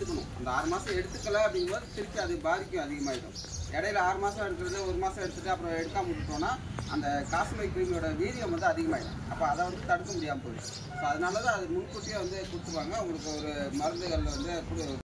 எடுத்துக்கணும். அந்த 6 மாதம் எடுத்துக்கல அப்படிங்கும்போது திருப்பி அது பாதிக்கும் அதிகமாகிடும். இடையில 6 மாதம் எடுக்கிறது 1 மாதம் எடுத்துகிட்டு அப்புறம் எடுக்காமல் விட்டுட்டோன்னா அந்த காஸ்மெட்டிக் கிருமியோட வீரியம் வந்து அதிகமாகிடும். அப்போ அதை வந்து தடுக்க முடியாமல் போயிடும். ஸோ அதனால தான் அது முன்கூட்டியே வந்து கொடுத்துருவாங்க. உங்களுக்கு ஒரு மருந்துகள் வந்து